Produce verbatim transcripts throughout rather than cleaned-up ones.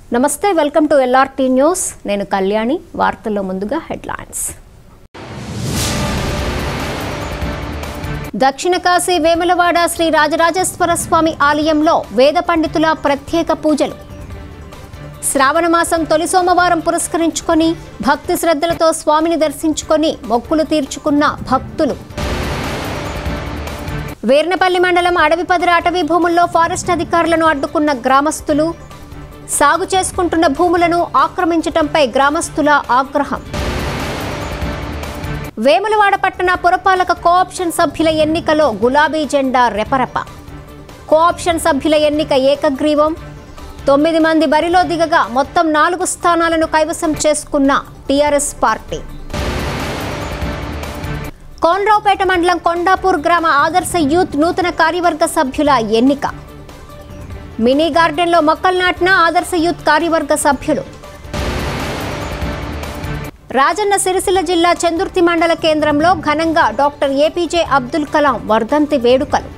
నమస్తే, welcome to LRT news. నేను కళ్యాణి. వార్తల్లో ముందుగా హెడ్లైన్స్. దక్షిణ కాశీ వేములవాడ శ్రీ రాజరాజేశ్వర స్వామి ఆలయంలో వేద పండితుల ప్రత్యేక పూజలు. శ్రావణ మాసం తొలి సోమవారం పురస్కరించుకొని భక్తి శ్రద్ధలతో స్వామిని దర్శించుకొని మొక్కులు తీర్చుకున్న భక్తులు. వేర్నపల్లి మండలం అడవిపదిర అటవీ భూముల్లో ఫారెస్ట్ అధికారులను అడ్డుకున్న గ్రామస్తులు. సాగు చేసుకుంటున్న భూములను ఆక్రమించటంపై గ్రామస్తుల ఆగ్రహం. వేములవాడ పట్టణ పురపాలక కోఆప్షన్ సభ్యుల ఎన్నికలో గులాబీ జెండా రెపరెప. కోఆప్షన్ సభ్యుల ఎన్నిక ఏకగ్రీవం. తొమ్మిది మంది బరిలో దిగగా మొత్తం నాలుగు స్థానాలను కైవసం చేసుకున్న టీఆర్ఎస్ పార్టీ. కోనరావుపేట మండలం కొండాపూర్ గ్రామ ఆదర్శ యూత్ నూతన కార్యవర్గ సభ్యుల ఎన్నిక. మినీ గార్డెన్లో మొక్కలు నాటిన ఆదర్శ యూత్ కార్యవర్గ సభ్యులు. రాజన్న సిరిసిల్ల జిల్లా చందుర్తి మండల కేంద్రంలో ఘనంగా డాక్టర్ ఏపీజే అబ్దుల్ కలాం వర్ధంతి వేడుకలు.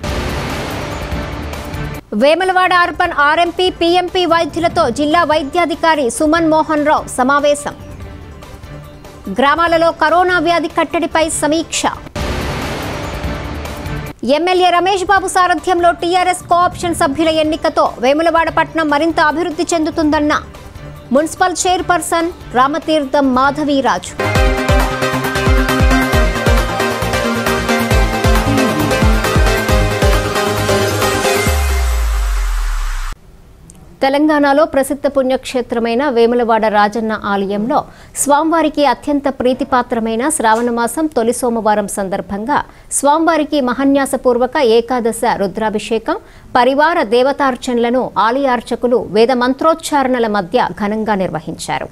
వేములవాడ అర్బన్ ఆర్ఎంపీ పీఎంపీ వైద్యులతో జిల్లా వైద్యాధికారి సుమన్ మోహన్ రావు సమావేశం. గ్రామాలలో కరోనా వ్యాధి కట్టడిపై సమీక్ష. ఎమ్మెల్యే రమేష్ బాబు సారథ్యంలో టీఆర్ఎస్ కోఆప్షన్ సభ్యుల ఎన్నికతో వేములవాడ పట్టణం మరింత అభివృద్ధి చెందుతుందన్న మున్సిపల్ చైర్పర్సన్ రామతీర్థం మాధవీరాజు. తెలంగాణలో ప్రసిద్ధ పుణ్యక్షేత్రమైన వేములవాడ రాజన్న ఆలయంలో స్వామివారికి అత్యంత ప్రీతిపాత్రమైన శ్రావణమాసం తొలి సోమవారం సందర్భంగా స్వామివారికి మహాన్యాసపూర్వక ఏకాదశ రుద్రాభిషేకం, పరివార దేవతార్చనలను ఆలయార్చకులు వేద మంత్రోచ్చారణల మధ్య ఘనంగా నిర్వహించారు.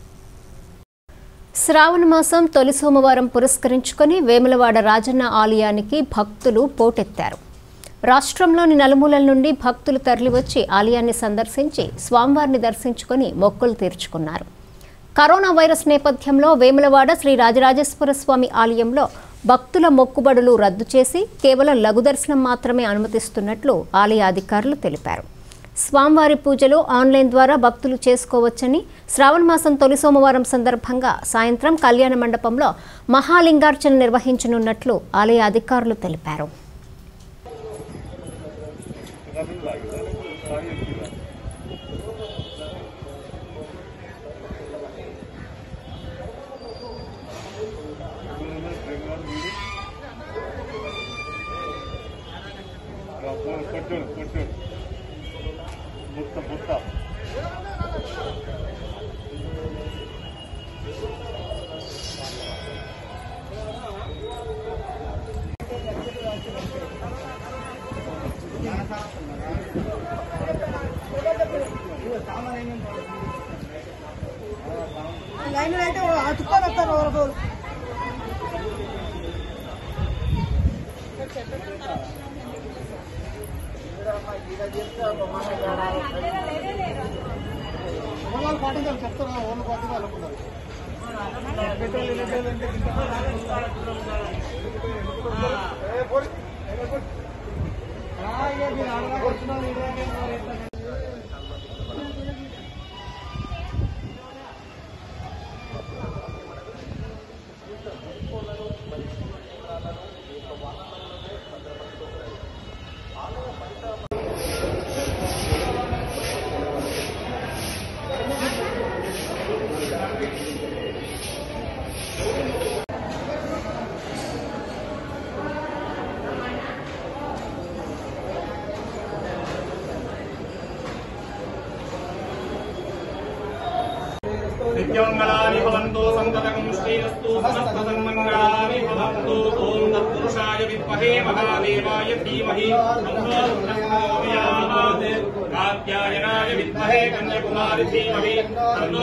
శ్రావణమాసం తొలి సోమవారం పురస్కరించుకొని వేములవాడ రాజన్న ఆలయానికి భక్తులు పోటెత్తారు. రాష్ట్రంలోని నలుమూలల నుండి భక్తులు తరలివచ్చి ఆలయాన్ని సందర్శించి స్వామివారిని దర్శించుకొని మొక్కులు తీర్చుకున్నారు. కరోనా వైరస్ నేపథ్యంలో వేములవాడ శ్రీ రాజరాజేశ్వర స్వామి ఆలయంలో భక్తుల మొక్కుబడులు రద్దు చేసి కేవలం లఘు దర్శనం మాత్రమే అనుమతిస్తున్నట్లు ఆలయ అధికారులు తెలిపారు. స్వామివారి పూజలు ఆన్లైన్ ద్వారా భక్తులు చేసుకోవచ్చని, శ్రావణ మాసం తొలి సోమవారం సందర్భంగా సాయంత్రం కళ్యాణ మండపంలో మహాలింగార్చన నిర్వహించనున్నట్లు ఆలయ అధికారులు తెలిపారు. नित्यमंगलानि भवन्तु संततं श्रीरस्तु समस्तसन्मंगलानि भवन्तु। ओम तत्पुरुषाय विद्महे महादेवाय धीमहि तन्नो प्रचोदयात्। कात्यायनाय विद्महे कन्याकुमारी धीमहि तन्नो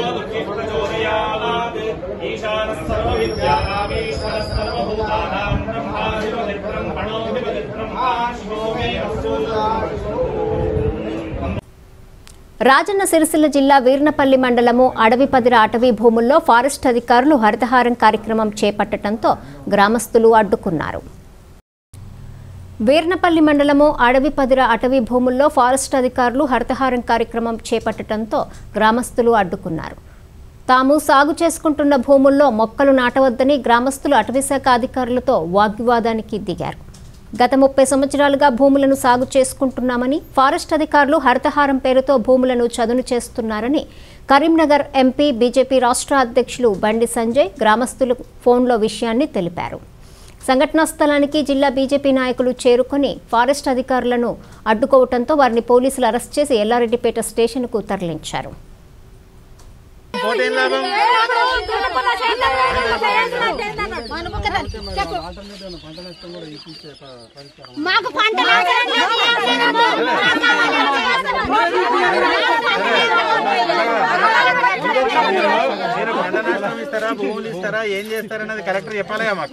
प्रचोदयात्। ईशानः सर्वविद्यानाम् ईश्वरः सर्वभूतानां ब्रह्माधिपतिः ब्रह्मणोऽधिपतिः ब्रह्मा शिवो मे अस्तु। రాజన్న సిరిసిల్ల జిల్లా వీర్నపల్లి మండలము అడవిపదిర అటవీ భూముల్లో ఫారెస్ట్ అధికారులు హరితహారం కార్యక్రమం చేపట్టడంతో గ్రామస్తులు అడ్డుకున్నారు. వీర్నపల్లి మండలము అడవిపదిర అటవీ భూముల్లో ఫారెస్ట్ అధికారులు హరితహారం కార్యక్రమం చేపట్టడంతో గ్రామస్తులు అడ్డుకున్నారు. తాము సాగు చేసుకుంటున్న భూముల్లో మొక్కలు నాటవద్దని గ్రామస్తులు అటవీశాఖ అధికారులతో వాగ్వివాదానికి దిగారు. గత ముప్పై సంవత్సరాలుగా భూములను సాగు చేసుకుంటున్నామని, ఫారెస్ట్ అధికారులు హరితహారం పేరుతో భూములను చదును చేస్తున్నారని కరీంనగర్ ఎంపీ బీజేపీ రాష్ట్ర అధ్యక్షులు బండి సంజయ్ గ్రామస్తులు ఫోన్లో విషయాన్ని తెలిపారు. సంఘటనా స్థలానికి జిల్లా బీజేపీ నాయకులు చేరుకొని ఫారెస్ట్ అధికారులను అడ్డుకోవడంతో వారిని పోలీసులు అరెస్ట్ చేసి ఎల్ఆర్టీపేట స్టేషన్కు తరలించారు. భూములు ఇస్తారా ఏం చేస్తారన్నది కలెక్టర్ చెప్పాలిగా మాకు.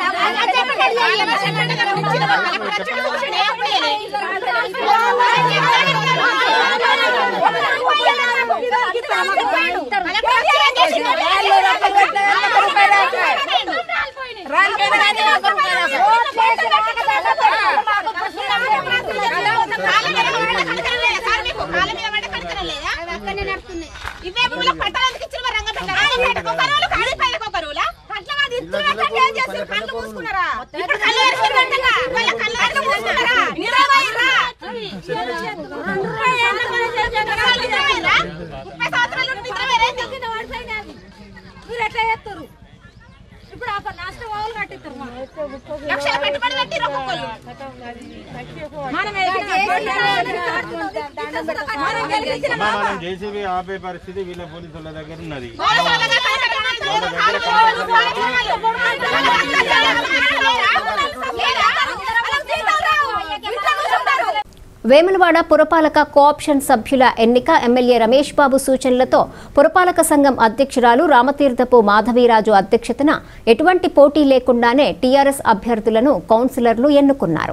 జేసీబీ ఆపే పరిస్థితి వీళ్ళ పోలీసుల దగ్గర ఉన్నది. వేములవాడ పురపాలక కోఆప్షన్ సభ్యుల ఎన్నిక ఎమ్మెల్యే రమేష్ బాబు సూచనలతో పురపాలక సంఘం అధ్యక్షురాలు రామతీర్థపు మాధవీరాజు అధ్యక్షతన ఎటువంటి పోటీ లేకుండానే టీఆర్ఎస్ అభ్యర్థులను కౌన్సిలర్లు ఎన్నుకున్నారు.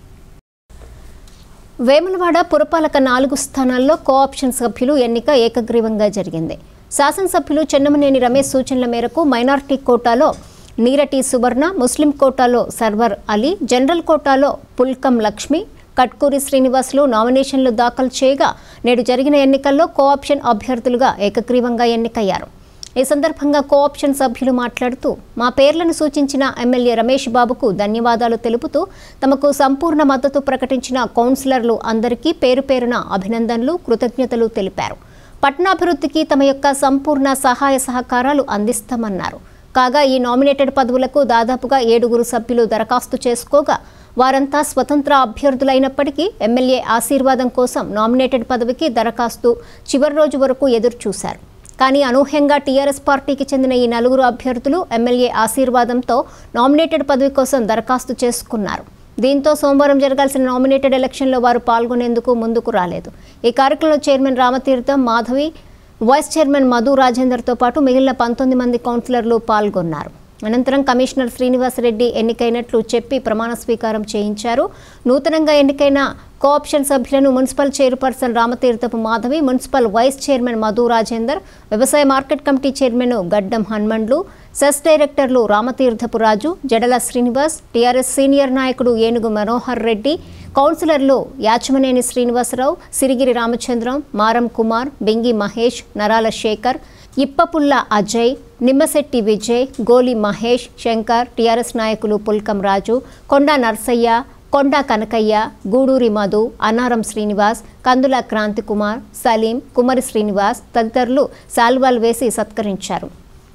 వేములవాడ పురపాలక నాలుగు స్థానాల్లో కోఆప్షన్ సభ్యులు ఎన్నిక ఏకగ్రీవంగా జరిగింది. శాసనసభ్యులు చెన్నమనేని రమేష్ సూచనల మేరకు మైనార్టీ కోటాలో నీరటి సువర్ణ, ముస్లిం కోటాలో సర్వర్ అలీ, జనరల్ కోటాలో పుల్కం లక్ష్మి, కట్కూరి శ్రీనివాసులు నామినేషన్లు దాఖలు చేయగా నేడు జరిగిన ఎన్నికల్లో కోఆప్షన్ అభ్యర్థులుగా ఏకగ్రీవంగా ఎన్నికయ్యారు. ఈ సందర్భంగా కోఆప్షన్ సభ్యులు మాట్లాడుతూ మా పేర్లను సూచించిన ఎమ్మెల్యే రమేష్ బాబుకు ధన్యవాదాలు తెలుపుతూ తమకు సంపూర్ణ మద్దతు ప్రకటించిన కౌన్సిలర్లు అందరికీ పేరు పేరున అభినందనలు, కృతజ్ఞతలు తెలిపారు. పట్టణాభివృద్ధికి తమ యొక్క సంపూర్ణ సహాయ సహకారాలు అందిస్తామన్నారు. కాగా ఈ నామినేటెడ్ పదవులకు దాదాపుగా ఏడుగురు సభ్యులు దరఖాస్తు చేసుకోగా వారంతా స్వతంత్ర అభ్యర్థులైనప్పటికీ ఎమ్మెల్యే ఆశీర్వాదం కోసం నామినేటెడ్ పదవికి దరఖాస్తు చివరి రోజు వరకు ఎదురు చూశారు. కానీ అనూహ్యంగా టీఆర్ఎస్ పార్టీకి చెందిన ఈ నలుగురు అభ్యర్థులు ఎమ్మెల్యే ఆశీర్వాదంతో నామినేటెడ్ పదవి కోసం దరఖాస్తు చేసుకున్నారు. దీంతో సోమవారం జరగాల్సిన నామినేటెడ్ ఎలక్షన్లో వారు పాల్గొనేందుకు ముందుకు రాలేదు. ఈ కార్యక్రమంలో chairman Ramatheertham Madhavi, vice chairman Madhu రాజేందర్తో పాటు మిగిలిన పంతొమ్మిది మంది కౌన్సిలర్లు పాల్గొన్నారు. అనంతరం కమిషనర్ శ్రీనివాసరెడ్డి ఎన్నికైనట్లు చెప్పి ప్రమాణ స్వీకారం చేయించారు. నూతనంగా ఎన్నికైన కోఆప్షన్ సభ్యులను municipal chairperson Ramatheerthapu Madhavi, municipal vice chairman Madhu Rajender, వ్యవసాయ market committee chairman Gaddam Hanumandlu, CESS డైరెక్టర్లు రామతీర్థపు రాజు, జడల శ్రీనివాస్, టీఆర్ఎస్ సీనియర్ నాయకుడు ఏనుగు మనోహర్ రెడ్డి, కౌన్సిలర్లు యాచమనేని శ్రీనివాసరావు, సిరిగిరి రామచంద్రం, మారం కుమార్, బెంగి మహేష్, నరాల శేఖర్, ఇప్పపుల్ల అజయ్, నిమ్మశెట్టి విజయ్, గోలి మహేష్, శంకర్, టీఆర్ఎస్ నాయకులు పుల్కం రాజు, కొండా నర్సయ్య, కొండా కనకయ్య, గూడూరి మధు, అన్నారం శ్రీనివాస్, కందుల క్రాంతి కుమార్, సలీం, కుమరి శ్రీనివాస్ తదితరులు శాల్వాలు వేసి సత్కరించారు.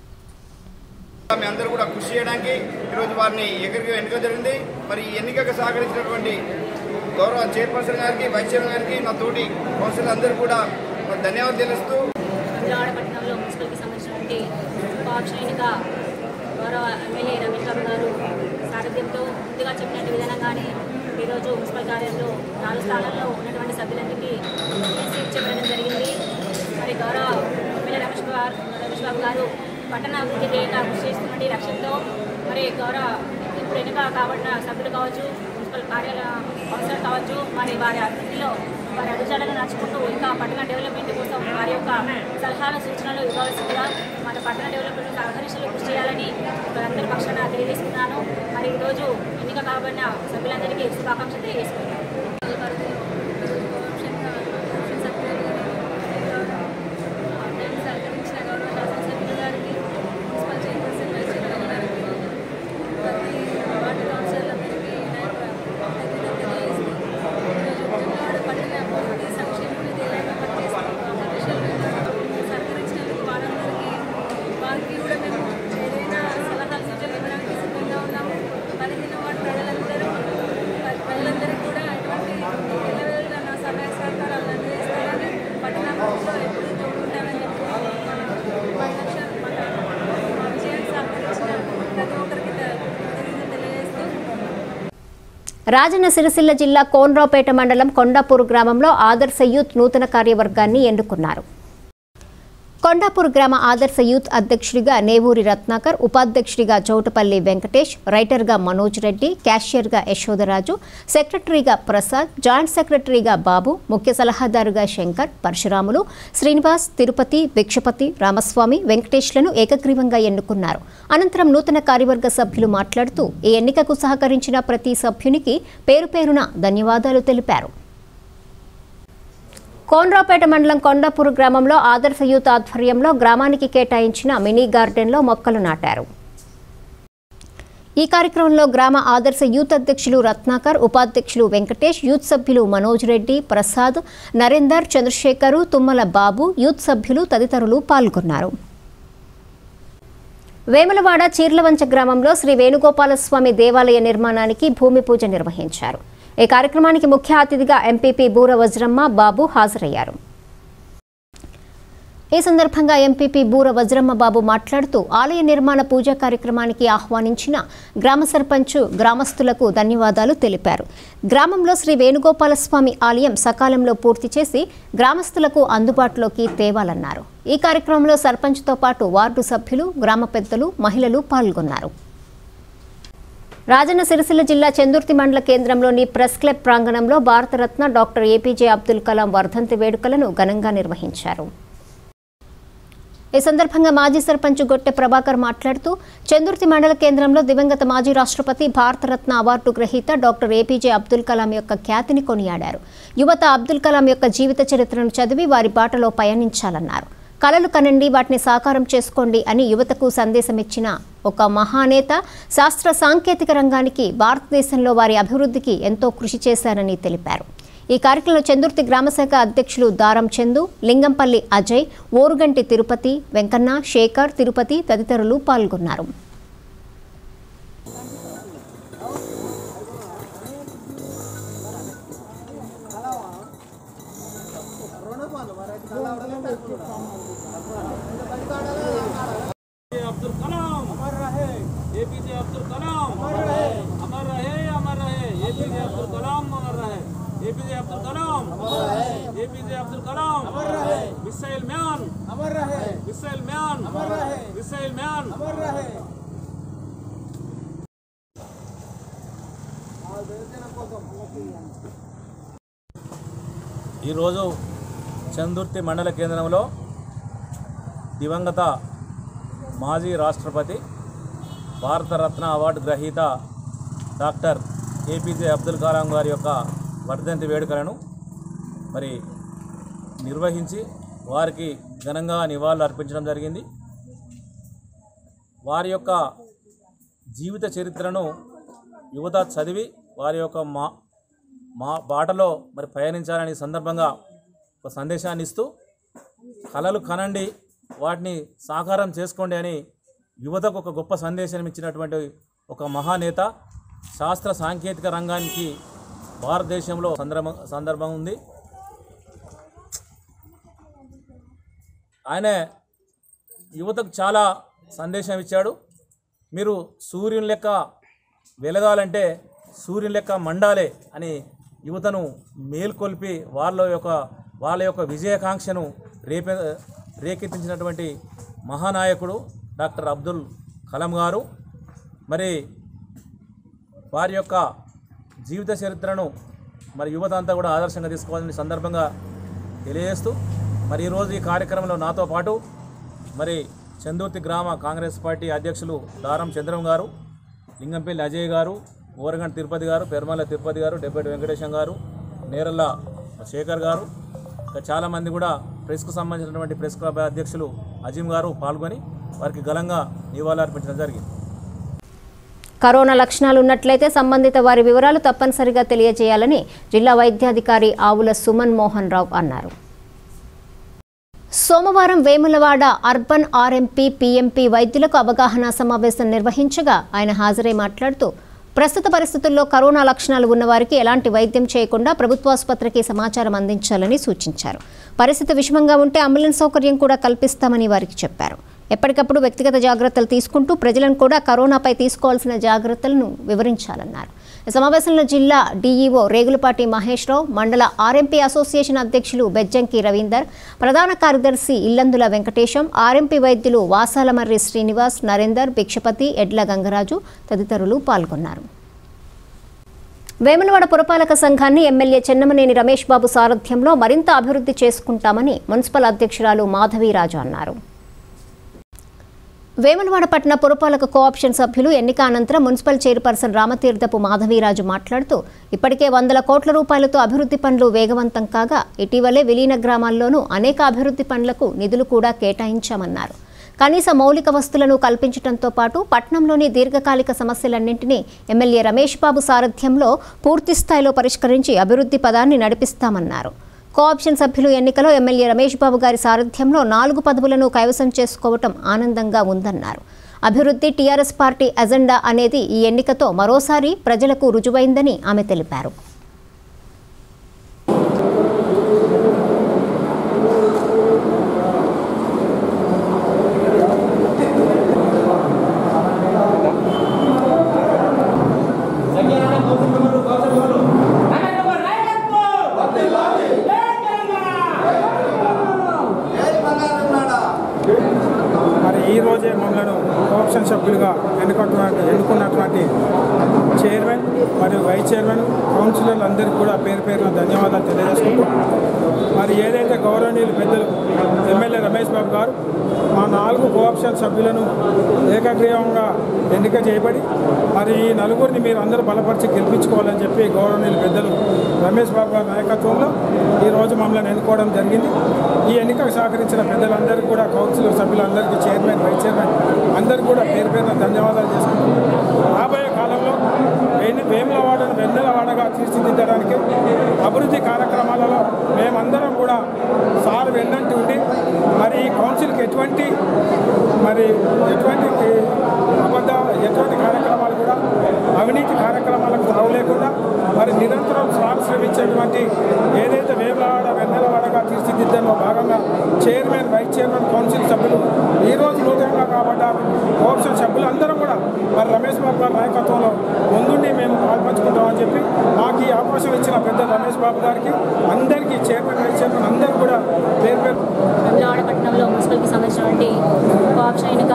మీ అందరూ కూడా కృషి చేయడానికి ఈరోజు వారిని ఎక్కడికి ఎన్నిక జరిగింది. మరి ఈ ఎన్నికకు సహకరించినటువంటి గౌరవ చైర్పర్సన్ గారికి, వైస్ చైర్మన్ గారికి, నా తోటి కౌన్సిలర్ అందరూ కూడా ధన్యవాదాలు తెలుస్తూ విజయవాడ పట్టణంలో మున్సిపల్కి సంబంధించినటువంటి కోఆప్షన్ ఎన్నిక గౌరవ ఎమ్మెల్యే రమేష్ బాబు గారు సారథ్యంతో ముందుగా చెప్పినట్టు విధానంగానే ఈరోజు మున్సిపల్ కార్యాలయంలో నాలుగు స్థానాల్లో ఉన్నటువంటి సభ్యులందరికీ సీట్ చెప్పడం జరిగింది. మరి గౌరవ ఎమ్మెల్యే రమేష్ బాబు రమేష్ బాబు గారు పట్టణ అభివృద్ధి ధ్యేయంగా కృషి చేస్తున్నటువంటి లక్ష్యంతో మరి గౌరవ ఇప్పుడు ఎన్నిక కాబడిన సభ్యులు కావచ్చు, మున్సిపల్ కార్యాలయ కౌన్సిలర్ కావచ్చు, మరి వారి అభివృద్ధిలో వారి అడుగుజాడలను నడుచుకుంటూ ఇంకా పట్టణ డెవలప్మెంట్ కోసం వారి యొక్క సలహాలు సూచనలు ఇవ్వవలసిందిగా మన పట్టణ డెవలప్మెంట్ సహకరించలు కృషి చేయాలని అందరి పక్షాన తెలియజేస్తున్నాను. మరి ఈరోజు ఎన్నిక కాబడిన సభ్యులందరికీ శుభాకాంక్షలు తెలియజేసుకుంటున్నాను. రాజన్న సిరిసిల్ల జిల్లా కోనరావుపేట మండలం కొండాపూర్ గ్రామంలో ఆదర్శ యూత్ నూతన కార్యవర్గాన్ని ఎన్నుకున్నారు. కొండాపూర్ గ్రామ ఆదర్శ యూత్ అధ్యక్షుడిగా నేవూరి రత్నాకర్, ఉపాధ్యక్షుడిగా చౌటపల్లి వెంకటేష్, రైటర్గా మనోజ్ రెడ్డి, క్యాషియర్గా యశోదరాజు, సెక్రటరీగా ప్రసాద్, జాయింట్ సెక్రటరీగా బాబు, ముఖ్య సలహాదారుగా శంకర్, పరశురాములు, శ్రీనివాస్, తిరుపతి, భిక్షపతి, రామస్వామి, వెంకటేష్లను ఏకగ్రీవంగా ఎన్నుకున్నారు. అనంతరం నూతన కార్యవర్గ సభ్యులు మాట్లాడుతూ ఈ ఎన్నికకు సహకరించిన ప్రతి సభ్యునికి పేరు పేరున ధన్యవాదాలు తెలిపారు. కోనరావుపేట మండలం కొండాపూర్ గ్రామంలో ఆదర్శ యూత్ ఆధ్వర్యంలో గ్రామానికి కేటాయించిన మినీ గార్డెన్లో మొక్కలు నాటారు. ఈ కార్యక్రమంలో గ్రామ ఆదర్శ యూత్ అధ్యక్షులు రత్నాకర్, ఉపాధ్యక్షులు వెంకటేష్, యూత్ సభ్యులు మనోజ్ రెడ్డి, ప్రసాద్, నరేందర్, చంద్రశేఖరు, తుమ్మల బాబు, యూత్ సభ్యులు తదితరులు పాల్గొన్నారు. వేములవాడ చీర్లవంచ గ్రామంలో శ్రీ వేణుగోపాలస్వామి దేవాలయ నిర్మాణానికి భూమి పూజ నిర్వహించారు. ఈ కార్యక్రమానికి ముఖ్య అతిథిగా ఎంపీపీ బూర వజ్రమ్మ బాబు హాజరయ్యారు. ఈ సందర్భంగా ఎంపీపీ బూర వజ్రమ్మ బాబు మాట్లాడుతూ ఆలయ నిర్మాణ పూజా కార్యక్రమానికి ఆహ్వానించిన గ్రామ సర్పంచ్ గ్రామస్తులకు ధన్యవాదాలు తెలిపారు. గ్రామంలో శ్రీ వేణుగోపాలస్వామి ఆలయం సకాలంలో పూర్తి చేసి గ్రామస్తులకు అందుబాటులోకి తేవాలన్నారు. ఈ కార్యక్రమంలో సర్పంచ్తో పాటు వార్డు సభ్యులు, గ్రామ పెద్దలు, మహిళలు పాల్గొన్నారు. రాజన్న సిరిసిల్ల జిల్లా చందుర్తి మండల కేంద్రంలోని ప్రెస్ క్లబ్ ప్రాంగణంలో భారతరత్న డాక్టర్ ఏపీజే అబ్దుల్ కలాం వర్ధంతి వేడుకలను ఘనంగా నిర్వహించారు. ఈ సందర్భంగా మాజీ సర్పంచ్ గొట్టె ప్రభాకర్ మాట్లాడుతూ చందుర్తి మండల కేంద్రంలో దివంగత మాజీ రాష్ట్రపతి, భారతరత్న అవార్డు గ్రహీత డాక్టర్ ఏపీజే అబ్దుల్ కలాం యొక్క ఖ్యాతిని కొనియాడారు. యువత అబ్దుల్ కలాం యొక్క జీవిత చరిత్రను చదివి వారి బాటలో పయనించాలన్నారు. కలలు కనండి, వాటిని సాకారం చేసుకోండి అని యువతకు సందేశమిచ్చిన ఒక మహానేత, శాస్త్ర సాంకేతిక రంగానికి, భారతదేశంలో వారి అభివృద్ధికి ఎంతో కృషి చేశారని తెలిపారు. ఈ కార్యక్రమంలో చందుర్తి గ్రామశాఖ అధ్యక్షులు దారం చందు, లింగంపల్లి అజయ్, ఓరుగంటి తిరుపతి, వెంకన్న, శేఖర్, తిరుపతి తదితరులు పాల్గొన్నారు. अब्दुल कलाम अमर रहे, एपीजे अब्दुल कलाम अमर रहे, अमर रहे, अमर रहे, एपीजे अब्दुल कलाम अमर रहे, एपीजे अब्दुल कलाम अमर रहे, एपीजे अब्दुल कलाम अमर रहे, मिसाइल मैन अमर रहे, मिसाइल मैन अमर रहे, मिसाइल मैन अमर रहे. ఈ రోజు చందుర్తి మండల కేంద్రంలో దివంగత మాజీ రాష్ట్రపతి, భారతరత్న అవార్డు గ్రహీత డాక్టర్ ఏపీజే అబ్దుల్ కలాం గారి యొక్క వర్ధంతి వేడుకలను మరి నిర్వహించి వారికి ఘనంగా నివాళులు అర్పించడం జరిగింది. వారి యొక్క జీవిత చరిత్రను యువత చదివి వారి యొక్క మా మా బాటలో మరి పయనించాలని సందర్భంగా ఒక సందేశాన్ని ఇస్తూ కలలు కనండి, వాటిని సాకారం చేసుకోండి అని యువతకు ఒక గొప్ప సందేశం ఇచ్చినటువంటి ఒక మహానేత, శాస్త్ర సాంకేతిక రంగానికి భారతదేశంలో సందర్భ సందర్భం ఉంది. ఆయన యువతకు చాలా సందేశం ఇచ్చాడు. మీరు సూర్యుని లెక్క వెలగాలంటే సూర్యుని లెక్క మండాలే అని యువతను మేల్కొల్పి వాళ్ళ యొక్క వాళ్ళ యొక్క విజయాకాంక్షను రేపే రేకెత్తించినటువంటి మహానాయకుడు డాక్టర్ అబ్దుల్ కలాం గారు. మరి వారి యొక్క జీవిత చరిత్రను మరి యువత అంతా కూడా ఆదర్శంగా తీసుకోవాలని సందర్భంగా తెలియజేస్తూ మరి ఈరోజు ఈ కార్యక్రమంలో నాతో పాటు మరి చందుర్తి గ్రామ కాంగ్రెస్ పార్టీ అధ్యక్షులు దారం చంద్రం గారు, లింగంపల్లి అజయ్ గారు, ఓరగంట తిరుపతి గారు, పెరుమల తిరుపతి గారు, డెబ్బటి వెంకటేశం గారు, నేరల్ల శేఖర్ గారు, ఇంకా చాలామంది కూడా ప్రెస్కు సంబంధించినటువంటి ప్రెస్ క్లబ్ అధ్యక్షులు అజీం గారు పాల్గొని వారికి ఘనంగా నివాళులర్పించడం జరిగింది. కరోనా లక్షణాలు ఉన్నట్లయితే సంబంధిత వారి వివరాలు తప్పనిసరిగా తెలియజేయాలని జిల్లా వైద్యాధికారి ఆవుల సుమన్ మోహన్ రావు అన్నారు. సోమవారం వేములవాడ అర్బన్ ఆర్ఎంపీ పీఎంపీ వైద్యులకు అవగాహన సమావేశం నిర్వహించగా ఆయన హాజరై మాట్లాడుతూ ప్రస్తుత పరిస్థితుల్లో కరోనా లక్షణాలు ఉన్నవారికి ఎలాంటి వైద్యం చేయకుండా ప్రభుత్వాసుపత్రికి సమాచారం అందించాలని సూచించారు. పరిస్థితి విషమంగా ఉంటే అంబులెన్స్ సౌకర్యం కూడా కల్పిస్తామని వారికి చెప్పారు. ఎప్పటికప్పుడు వ్యక్తిగత జాగ్రత్తలు తీసుకుంటూ ప్రజలను కూడా కరోనాపై తీసుకోవాల్సిన జాగ్రత్తలను వివరించాలన్నారు. ఈ సమావేశంలో జిల్లా డీఈఓ రేగులపాటి మహేష్ రావు, మండల ఆర్ఎంపీ అసోసియేషన్ అధ్యక్షులు బెజ్జంకి రవీందర్, ప్రధాన కార్యదర్శి ఇల్లందుల వెంకటేశం, ఆర్ఎంపీ వైద్యులు వాసాలమర్రి శ్రీనివాస్, నరేందర్, భిక్షపతి, ఎడ్ల గంగరాజు తదితరులు పాల్గొన్నారు. వేములవాడ పురపాలక సంఘాన్ని ఎమ్మెల్యే చెన్నమనేని రమేష్ బాబు సారథ్యంలో మరింత అభివృద్ధి చేసుకుంటామని మున్సిపల్ అధ్యక్షురాలు మాధవీరాజు అన్నారు. వేములవాడ పట్టణ పురపాలక కోఆప్షన్ సభ్యులు ఎన్నిక అనంతరం మున్సిపల్ చైర్పర్సన్ రామతీర్థపు మాధవీరాజు మాట్లాడుతూ ఇప్పటికే వందల కోట్ల రూపాయలతో అభివృద్ధి పనులు వేగవంతం కాగా ఇటీవలే విలీన గ్రామాల్లోనూ అనేక అభివృద్ధి పనులకు నిధులు కూడా కేటాయించామన్నారు. కనీస మౌలిక వస్తువులను కల్పించడంతో పాటు పట్టణంలోని దీర్ఘకాలిక సమస్యలన్నింటినీ ఎమ్మెల్యే రమేష్ బాబు సారథ్యంలో పూర్తి స్థాయిలో పరిష్కరించి అభివృద్ధి పదాన్ని నడిపిస్తామన్నారు. కోఆప్షన్ సభ్యులు ఎన్నికలో ఎమ్మెల్యే రమేష్ బాబు గారి సారథ్యంలో నాలుగు పదవులను కైవసం చేసుకోవటం ఆనందంగా ఉందన్నారు. అభివృద్ధి టీఆర్ఎస్ పార్టీ అజెండా అనేది ఈ ఎన్నికతో మరోసారి ప్రజలకు రుజువైందని ఆమె తెలిపారు. ఈరోజే మమ్మల్ని కోఆప్షన్ సభ్యులుగా ఎన్నుకున్నటువంటి ఎన్నుకున్నటువంటి చైర్మన్ మరియు వైస్ చైర్మన్ కౌన్సిలర్లు అందరికీ కూడా పేరు పేరున ధన్యవాదాలు తెలియజేసుకుంటున్నాం. మరి ఏదైతే గౌరవనీయులు పెద్దలు ఎమ్మెల్యే రమేష్ బాబు గారు మా నాలుగు కోఆప్షన్ సభ్యులను ఏకగ్రీవంగా ఎన్నిక చేయబడి మరి ఈ నలుగురిని మీరు అందరూ బలపరిచి గెలిపించుకోవాలని చెప్పి గౌరవనీయులు పెద్దలు రమేష్ బాబు గారి నాయకత్వంలో ఈరోజు మమ్మల్ని ఎన్నుకోవడం జరిగింది. ఈ ఎన్నికకు సహకరించిన పెద్దలందరికీ కూడా కౌన్సిలర్ సభ్యులందరికీ చైర్మన్ వైస్ చైర్మన్ అందరికీ కూడా పేరు పేరున ధన్యవాదాలు చేసుకుంటున్నాం. రాబోయే కాలంలో వేములవాడను వెన్నెలవాడగా తీర్చిదిద్దడానికి అభివృద్ధి కార్యక్రమాలలో మేమందరం కూడా సార్ వెన్నంటి ఉండి మరి ఈ కౌన్సిల్కి ఎటువంటి మరి ఎటువంటి అబద్ధ ఎటువంటి కార్యక్రమాలు కూడా అవినీతి కార్యక్రమాలకు తావు లేకుండా మరి నిరంతరం సార్ శ్రమించేటువంటి ఏదైతే వేములవాడ వెన్నెలవాడగా తీర్చిదిద్దడంలో భాగంగా చైర్మన్ వైస్ చైర్మన్ కౌన్సిల్ సభ్యులు ఈరోజు నూతనంగా కాబట్టారు. కోఆప్షన్ సభ్యులు అందరం కూడా మరి రమేష్ బాబు గారి నాయకత్వంలో ముందుండి మేము పాల్పంచుకుంటామని చెప్పి మాకు ఈ అవకాశం ఇచ్చిన పెద్ద రమేష్ బాబు గారికి అందరికీ చైర్మన్ వైస్ చైర్మన్ అందరూ కూడా పేరు పేరు వేములవాడ పట్టణంలో మున్సిపల్కి సంబంధించినటువంటి కోఆప్షన్ ఎన్నిక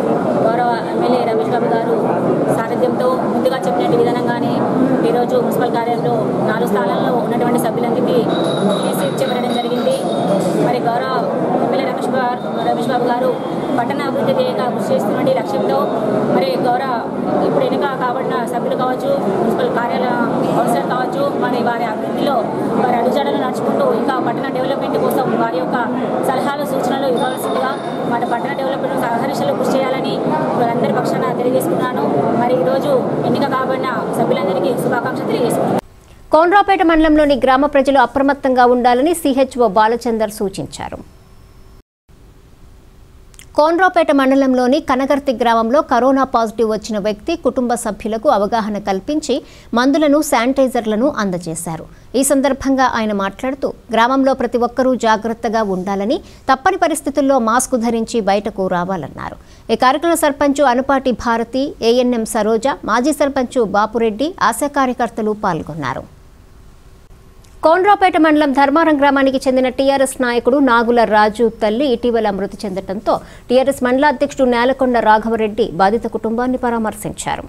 గౌరవ ఎమ్మెల్యే రమేష్ బాబు గారు సారథ్యంతో ముందుగా చెప్పినట్టు విధానంగానే ఈరోజు మున్సిపల్ కార్యాలయంలో నాలుగు స్థానాల్లో ఉన్నటువంటి సభ్యులందరికీ కేసు ఇచ్చేయడం జరిగింది. మరి గౌరవ ఎమ్మెల్యే రమేష్ బాబు రమేష్ బాబు గారు పట్టణ అభివృద్ధి ధ్యేయంగా కృషి చేస్తున్నటువంటి లక్ష్యంతో మరి గౌరవ ఇప్పుడు ఎన్నిక కాబడిన సభ్యులు కావచ్చు, మున్సిపల్ కార్యాలయ కౌన్సిలర్ కావచ్చు, మరి వారి అభివృద్ధిలో వారి అడుగుజాడలు నడుచుకుంటూ ఇంకా పట్టణ డెవలప్మెంట్ కోసం వారి యొక్క సలహాలు సూచనలు ఇవ్వాల్సిందిగా మన పట్టణ డెవలప్మెంట్ సహకరించలు కృషి చేయాలని వారందరి పక్షాన తెలియజేసుకున్నాను. మరి ఈరోజు ఎన్నిక కాబడిన సభ్యులందరికీ శుభాకాంక్షలు తెలియజేసుకున్నాను. కోనరావుపేట మండలంలోని గ్రామ ప్రజలు అప్రమత్తంగా ఉండాలని సిహెచ్ఓ బాలచందర్ సూచించారు. కోనరావుపేట మండలంలోని కనగర్తి గ్రామంలో కరోనా పాజిటివ్ వచ్చిన వ్యక్తి కుటుంబ సభ్యులకు అవగాహన కల్పించి మందులను శానిటైజర్లను అందజేశారు. ఈ సందర్భంగా ఆయన మాట్లాడుతూ గ్రామంలో ప్రతి ఒక్కరూ జాగ్రత్తగా ఉండాలని, తప్పని పరిస్థితుల్లో మాస్క్ ధరించి బయటకు రావాలన్నారు. ఈ కార్యక్రమ సర్పంచ్ అనుపాటి భారతి, ఏఎన్ఎం సరోజ, మాజీ సర్పంచ్ బాపురెడ్డి, ఆశా కార్యకర్తలు పాల్గొన్నారు. కోనరావుపేట మండలం ధర్మారం గ్రామానికి చెందిన టీఆర్ఎస్ నాయకుడు నాగుల రాజు తల్లి ఇటీవల మృతి చెందడంతో టీఆర్ఎస్ మండల అధ్యక్షుడు నేలకొండ రాఘవరెడ్డి బాధిత కుటుంబాన్ని పరామర్శించారు.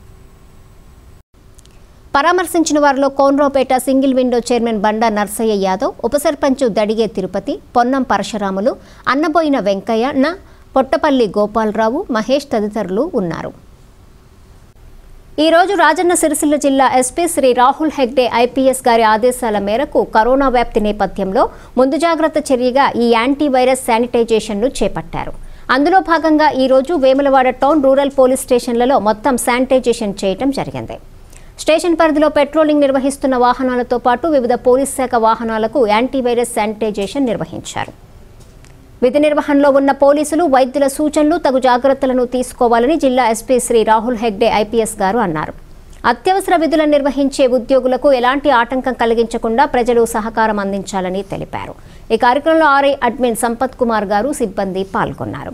పరామర్శించిన వారిలో Konaraopet single window chairman Banda Narsaiah Yadav, ఉప సర్పంచ్ దడిగే తిరుపతి, పొన్నం పరశురాములు, అన్నబోయిన వెంకయ్య, పొట్టపల్లి గోపాలరావు, మహేష్ తదితరులు ఉన్నారు. ఈ రోజు రాజన్న సిరిసిల్ల జిల్లా ఎస్పీ శ్రీ రాహుల్ హెగ్డే ఐపీఎస్ గారి ఆదేశాల మేరకు కరోనా వ్యాప్తి నేపథ్యంలో ముందు జాగ్రత్త చర్యగా ఈ యాంటీవైరస్ శానిటైజేషన్ను చేపట్టారు. అందులో భాగంగా ఈ రోజు వేములవాడ టౌన్ రూరల్ పోలీస్ స్టేషన్లలో మొత్తం శానిటైజేషన్ చేయడం జరిగింది. స్టేషన్ పరిధిలో పెట్రోలింగ్ నిర్వహిస్తున్న వాహనాలతో పాటు వివిధ పోలీస్ శాఖ వాహనాలకు యాంటీవైరస్ శానిటైజేషన్ నిర్వహించారు. విధి నిర్వహణలో ఉన్న పోలీసులు వైద్యుల సూచనలు తగు జాగ్రత్తలను తీసుకోవాలని జిల్లా ఎస్పీ శ్రీ రాహుల్ హెగ్డే ఐపీఎస్ గారు అన్నారు. అత్యవసర విధులను నిర్వహించే ఉద్యోగులకు ఎలాంటి ఆటంకం కలిగించకుండా ప్రజలు సహకారం అందించాలని తెలిపారు. ఈ కార్యక్రమంలో ఆర్ఐ అడ్మిన్ సంపత్ కుమార్ గారు సిబ్బంది పాల్గొన్నారు.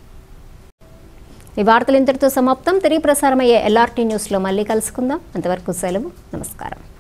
ఈ వార్తలు ఇంతటితో సమాప్తం. తిరిగి ప్రసారమయ్యే ఎల్ఆర్టీ న్యూస్లో మళ్ళీ కలుసుకుందాం. అంతవరకు సెలవు. నమస్కారం.